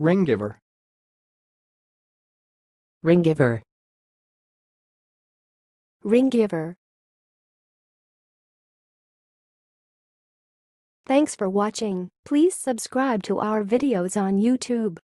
ringgiver, ringgiver, ringgiver. Thanks for watching. Please subscribe to our videos on YouTube.